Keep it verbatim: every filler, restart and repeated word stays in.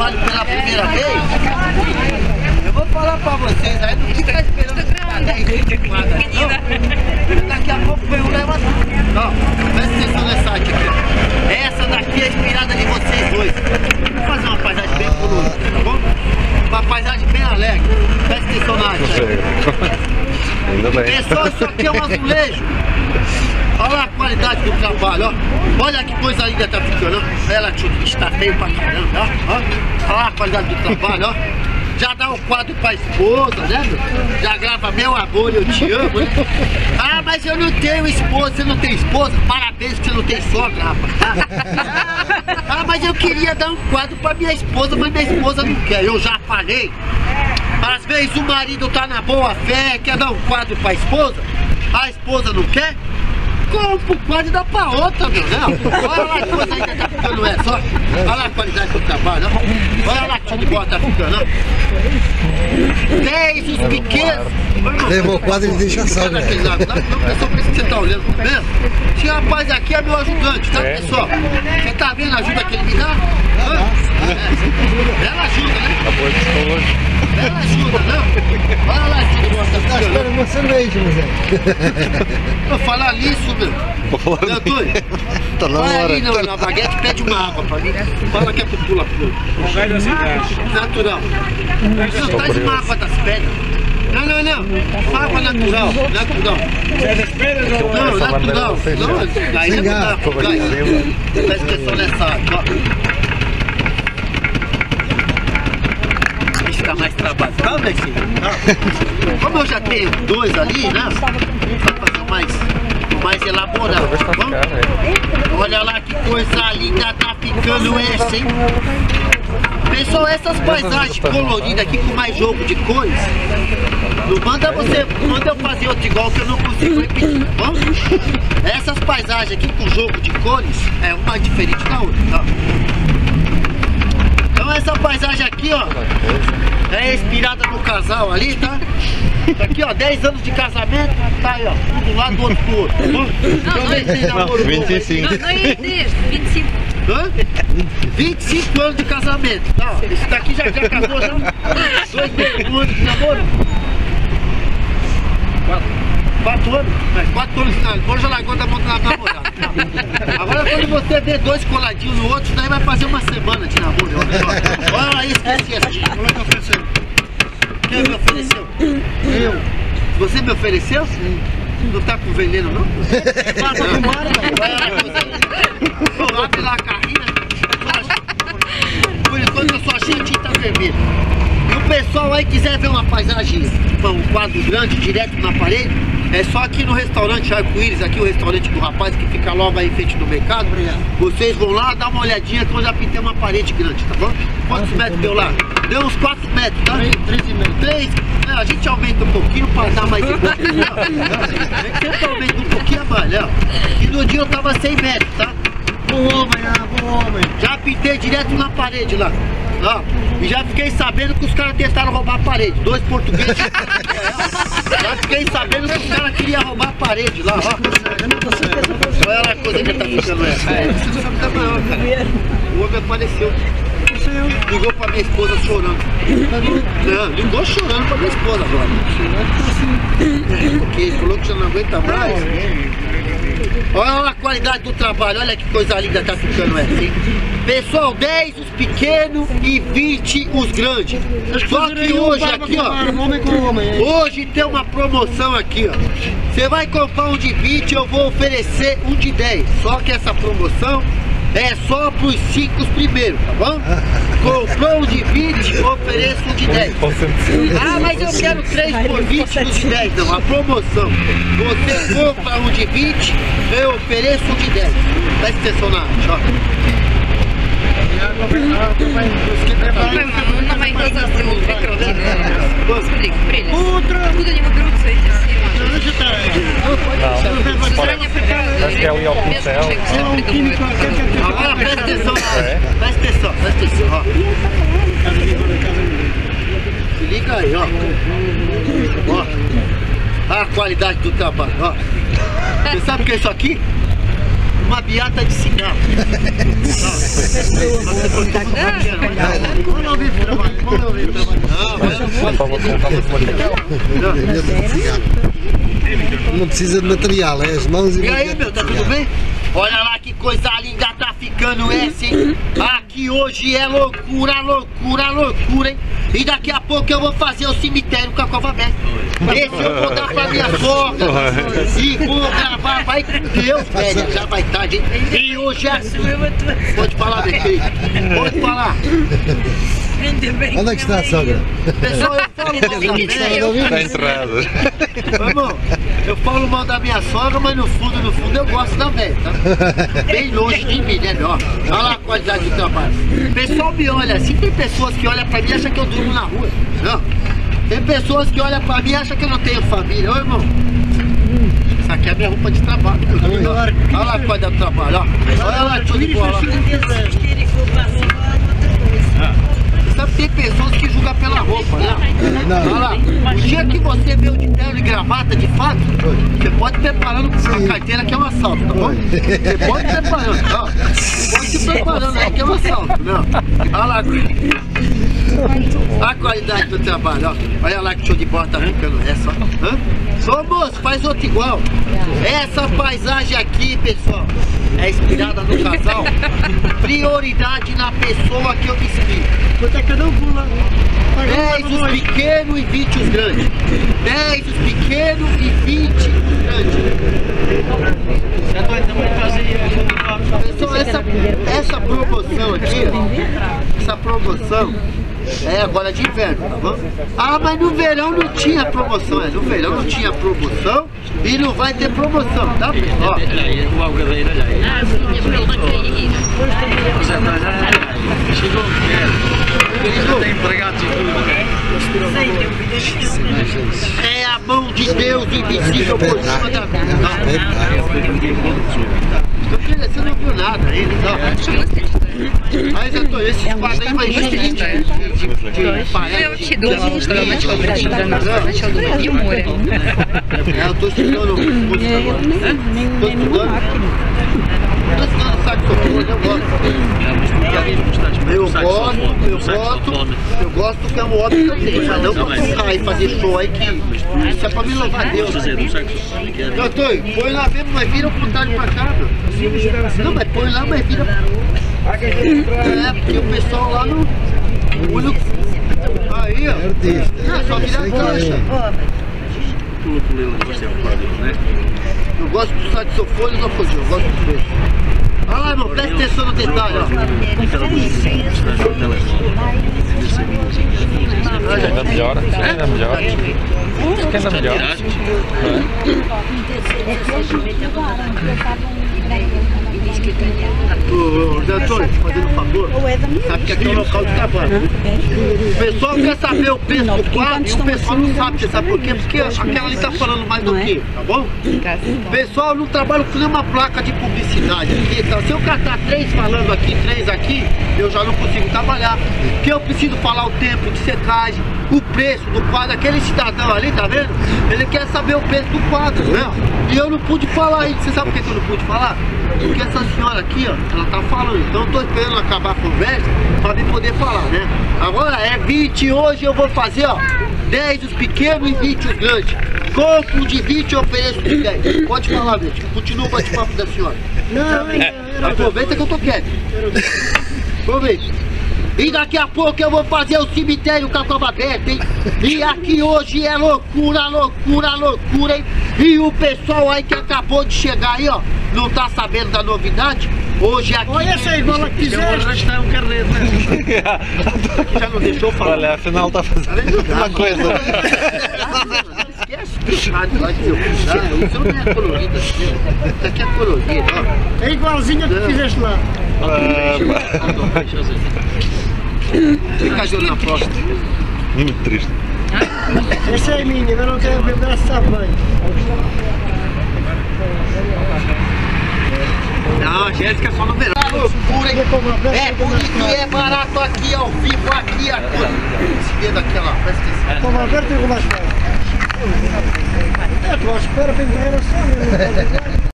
trabalho pela primeira vez, eu vou falar pra vocês, aí não fica esperando ficar dez vezes quadra, não. Daqui a pouco eu levo assim. Ó, presta atenção nessa arte aqui. Essa daqui é inspirada de vocês dois. Vou fazer uma paisagem bem colorida, tá bom? Uma paisagem bem alegre. Presta atenção na arte aí. Ainda bem. Pessoal, isso aqui é um azulejo. Olha lá a qualidade do trabalho, ó. Olha que coisa linda tá ficando, ó. Ela está feio pra caramba, ó. ó. Olha lá a qualidade do trabalho, ó. Já dá um quadro pra esposa, né, meu? Já grava meu amor, eu te amo, né? Ah, mas eu não tenho esposa, você não tem esposa? Parabéns que você não tem sogra, rapaz. Ah, mas eu queria dar um quadro pra minha esposa, mas minha esposa não quer. Eu já falei. Às vezes o marido tá na boa fé, quer dar um quadro pra esposa, a esposa não quer, compra o quadro e dá pra outra, meu, né? Olha lá a coisa ainda tá ficando essa, ó. Olha lá a qualidade do trabalho, ó. Olha lá que de bola tá ficando, ó. Dez os pequenos. Levou o quadro e deixa só, né? Não, é só por isso que você tá olhando, tá vendo? Esse rapaz aqui é meu ajudante, tá, pessoal? Você tá vendo a ajuda que ele me dá? Ela ajuda, né? Ela ajuda, não? Olha lá que de bola tá ficando. Espera uma cerveja, Zé. Vou falar nisso, meu. Vou falar Meu doido. Tá na Vai hora. ali na, na baguete, pede uma água pra mim. Fala que é pro pula-pula. Natural. Não, traz uma água das pedras. Não, não, não. Água natural. Natural. Não, natural. Não, aí não dá. Presta atenção nessa água. Deixa eu dar mais trabalho. Calma, Messi. Como eu já tenho dois ali, né? Pra fazer mais, mais elaborado. Bom? Olha lá que coisa linda tá ficando essa, hein? Pessoal, essas paisagens coloridas aqui com mais jogo de cores, não manda você, manda eu fazer outro igual que eu não consigo repetir, tá bom? Essas paisagens aqui com jogo de cores é uma diferente da outra, tá? Então essa paisagem aqui, ó, é inspirada no casal ali, tá? Aqui, ó, dez anos de casamento, tá aí, ó, um do lado do outro pro outro, tá bom? Então vem sem namoro vinte e cinco. Não, não existe, vinte e cinco. Hã? vinte e cinco anos de casamento, tá? Esse daqui já, já casou, já? Dois meses, um ano de namoro? Quatro. Quatro anos? Mas quatro anos, não, hoje já largou da mão da namorada. Agora quando você vê dois coladinhos no outro, daí vai fazer uma semana de namoro. Olha aí, esqueci assim. Quem me ofereceu? Eu. Você me ofereceu? Sim. Não tá com veneno, não? Vai lá, abre lá a carrinha. Por enquanto eu só achei tinta vermelha. E o pessoal aí quiser ver uma paisagem, um quadro grande, direto na parede, é só aqui no restaurante Arco-Íris, aqui o restaurante do rapaz que fica logo aí em frente do mercado. Vocês vão lá, dá uma olhadinha que eu já pintei uma parede grande, tá bom? Quantos metros deu lá? Deu uns quatro metros, tá? três e meio. três, é, a gente aumenta um pouquinho para dar mais igual. A gente sempre aumenta um pouquinho a mais, ó. E no dia eu tava cem metros, tá? Bom homem, ah, bom homem. Já pintei direto na parede lá. Ó, e já fiquei sabendo que os caras tentaram roubar a parede. Dois portugueses. É, já fiquei sabendo que os caras queriam roubar a parede lá, ó. Olha lá a coisa que tá ficando essa. É, você sabe da maior, cara. O homem apareceu. Ligou pra minha esposa chorando. Não, ligou chorando pra minha esposa agora. Porque ele falou que já não aguenta mais. Olha a qualidade do trabalho, olha que coisa linda tá ficando essa, hein? Pessoal, dez os pequenos e vinte os grandes. Só que hoje aqui, ó, hoje tem uma promoção aqui, ó. Você vai comprar um de vinte, eu vou oferecer um de dez. Só que essa promoção é só para os cinco primeiros, tá bom? Comprou um de vinte, ofereço um de dez. Ah, mas eu quero três por vinte um de dez. Não, a promoção. Você compra um de vinte, eu ofereço um de dez. Presta atenção na arte, ó. Não vai encostar assim, o microfone, né? Explica, brilha. Tudo de grupo, isso aí de cima. Acho que é ali ao pincel. Agora presta atenção, presta atenção, presta atenção, ó. Se liga aí, ó. Ó. Olha a qualidade do trabalho, ó. Você sabe o que é isso aqui? Uma beata de cigarro. Ó. Não precisa de material, é as mãos e... E aí, meu, tá tudo bem? Olha lá que coisa linda tá ficando essa, hein? Aqui hoje é loucura, loucura, loucura, hein? E daqui a pouco eu vou fazer o cemitério com a cova aberta. Esse eu vou dar pra minha sogra. E vou gravar, vai com Deus, velho. Já vai tarde, hein? E hoje é... Pode falar, meu querido. Pode falar. Onde é que está a sogra? Pessoal, eu falo mal da minha... Está enterrado. Irmão, eu falo mal da minha sogra, mas no fundo, no fundo eu gosto da velha, tá? Bem longe de mim, né, meu? Olha lá a qualidade do trabalho. O pessoal me olha assim, tem pessoas que olham pra mim e acham que eu durmo na rua. Não. Tem pessoas que olham pra mim e acham que eu não tenho família. Ô, irmão. Isso aqui é a minha roupa de trabalho. Olha lá a qualidade do trabalho, ó. Olha lá, show de bola. Sabe, tem pessoas que julgam pela roupa, né? Olha lá, o dia que você veio de terno e gravata, de fato, você pode ir preparando a carteira que é um assalto, tá bom? Você pode ir preparando, ó. Você pode ir preparando aí que é um assalto, não. Olha lá, a qualidade do trabalho, ó. Olha lá que show de bola tá ficando essa, ó. Hã? Ô moço, faz outra igual. Essa paisagem aqui, pessoal, é inspirada no casal. Prioridade na pessoa que eu me inspiro. Quanto é que cada um pula? dez os pequenos e vinte os grandes. dez os pequenos e vinte os grandes. Pessoal, essa, essa promoção aqui, ó, essa promoção é agora de inverno, tá bom? Ah, mas no verão não tinha promoção, é, no verão não tinha promoção e não vai ter promoção, tá? Ó. É a mão de Deus invisível por cima da vida. Você não viu nada ainda, não. Mas eu tô, esses quadros aí vai encher de de É, eu tô estudando música agora. Tô estudando. Tô estudando saxofone, eu gosto. Eu gosto, eu gosto, eu gosto que é um hobby que eu tenho. Não pra ficar aí fazer show aí que isso é pra me louvar a Deus. Doutor, põe lá mesmo, mas vira o contrário pra cá, meu. Não, mas põe lá, mas vira. É, porque o pessoal lá no. Olha. Aí, ó. É, só vira a cancha. Eu gosto do saxofone e do acordeão, eu gosto dos dois. Olha lá, irmão, presta atenção no detalhe, ó. Ainda melhora, ainda melhora. Ainda melhora. Ô, doutor, fazendo um favor, sabe que aqui é o local de trabalho. O pessoal quer saber o preço do quadro e o pessoal não sabe, você sabe por quê? Porque aquela ali tá falando mais do que, tá bom? O pessoal não trabalha com nenhuma placa de publicidade aqui, tá? Se eu catar três falando aqui, três aqui, eu já não consigo trabalhar. Porque eu preciso falar o tempo de secagem, o preço do quadro. Aquele cidadão ali, tá vendo? Ele quer saber o preço do quadro, né? E eu não pude falar ainda. Você sabe por que eu não pude falar? Porque essa senhora aqui, ó, ela tá falando. Então eu tô esperando acabar a conversa pra mim poder falar, né? Agora é vinte, hoje eu vou fazer, ó, dez os pequenos e vinte os grandes. Compro de vinte e ofereço de dez. Pode falar, gente. Continua o bate-papo da senhora. Não, não. Aproveita que eu tô quieto. Aproveita. E daqui a pouco eu vou fazer o cemitério com a cova aberta, hein? E aqui hoje é loucura, loucura, loucura, hein? E o pessoal aí que acabou de chegar aí, ó, não tá sabendo da novidade? Hoje aqui... Olha essa igual que fizeste. Aqui já não deixou falar. Olha, afinal tá fazendo uma coisa. Esquece o rádio lá de seu filho. Isso não é colorido, isso aqui é colorido, ó. É igualzinho a que fizeste lá. Fica de olho na próxima. Muito triste. Essa é minha, eu não quero beber essa banho. Não, a Jéssica só no verão. Loucura, hein? É bonito e é barato aqui, ao vivo, aqui, a coisa. Esse dedo aqui, ó lá, presta atenção. Como aberto e como as pernas. É, tu espera bem ganhar a